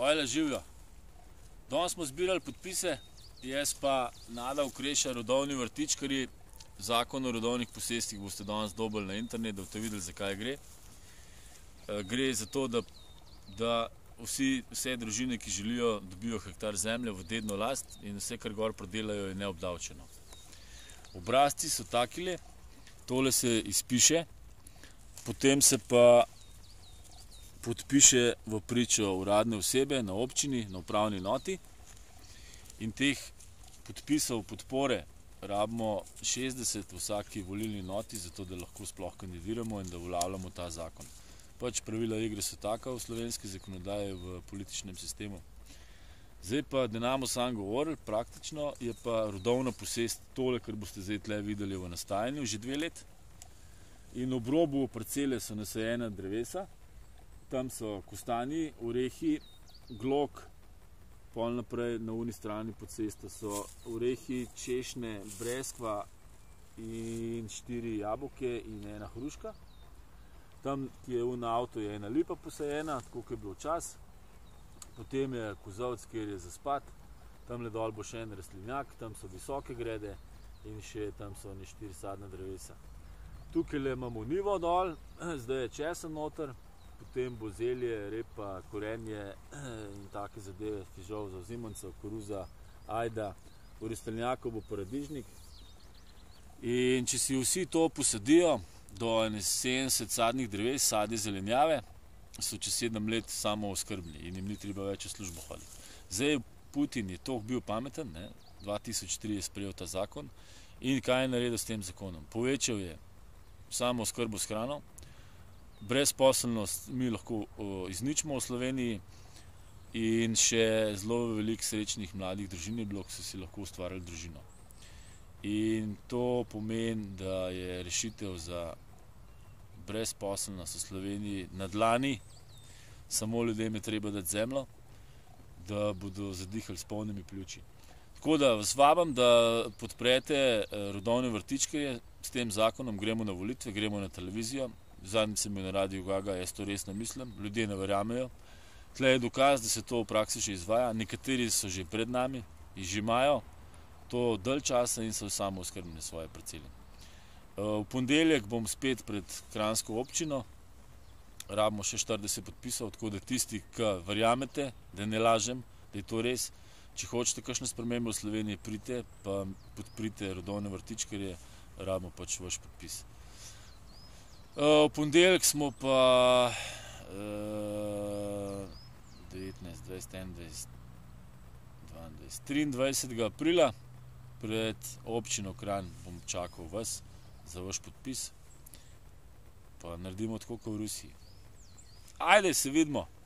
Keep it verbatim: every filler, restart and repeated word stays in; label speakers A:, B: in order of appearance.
A: Ojla, živijo. Danes smo zbirali podpise, jaz pa Nada Ukreša, rodovni vrtičkarji. Zakon o rodovnih posestvih boste danes dobili na internet, da boste videli, zakaj gre. Gre za to, da, da vsi, vse družine, ki želijo, dobijo hektar zemlje v dedno last in vse, kar gor prodelajo, je neobdavčeno. Obrazci so takile, tole se izpiše, potem se pa podpiše v pričo uradne osebe na občini, na upravni enoti, in teh podpisov podpore rabimo šestdeset v vsaki volilni enoti, zato da lahko sploh kandidiramo in da uveljavljamo ta zakon. Pač pravila igre so taka v slovenski zakonodaji, v političnem sistemu. Zdaj pa, da nam sam govorili, praktično je pa rodovna posest tole, kar boste zdaj tle videli v nastajanju, že dve let. In ob robu parcele so nasajena drevesa, tam so kostanji, orehi, glok, pol naprej na uni strani pod cesto so orehi, češnje, breskva in štiri jabolke in ena hruška. Tam, ki je un avto, je ena lipa posajena, tako kot je bilo čas. Potem je kozovec, kjer je za spat, tam le dol bo še en rastlinjak, tam so visoke grede in še tam so ne štiri sadna drevesa. Tukaj le imamo nivo dol, zdaj je česen noter, potem bo zelje, repa, korenje in take zadeve, fižol, zauzimancev, koruza, ajda, v rastlinjaku bo paradižnik. In če si vsi to posadijo, do sedemdeset sadnih dreves, sadje zelenjave, so čez sedem let samo oskrbni in jim ni treba več v službo hoditi. Zdaj, Putin je toliko bil pameten, ne? dva tisoč tri je sprejel ta zakon in kaj je naredil s tem zakonom? Povečal je samo oskrbo s hrano, brezposelnost mi lahko izničimo v Sloveniji in še zelo veliko srečnih mladih družin je bilo, ki so si lahko ustvarjali družino. In to pomeni, da je rešitev za brezposelnost v Sloveniji na dlani, samo ljudem je treba dati zemljo, da bodo zadihali s polnimi pljuči. Tako da vas vabim, da podprete rodovne vrtičkarje, s tem zakonom gremo na volitve, gremo na televizijo, zadnjič sem bil na Radiu Gaga, jaz to resno mislim, ljudje ne verjamejo. Tle je dokaz, da se to v praksi že izvaja, nekateri so že pred nami in že imajo to dalj časa in so samo oskrbni na svoje parcele. V ponedeljek bom spet pred Kranjsko občino, rabimo še štirideset podpisov, tako da tisti, ki verjamete, da ne lažem, da je to res, če hočete kakšne spremembe v Sloveniji, pridite, pa podprite rodovne vrtičkarje, rabimo pač vaš podpis. V ponedeljek smo pa devetnajst, dvajset, enaindvajset, dvaindvajset, triindvajsetega aprila pred občino Kranj bom čakal vas za vaš podpis, pa naredimo tako kot v Rusiji. Ajde, se vidimo!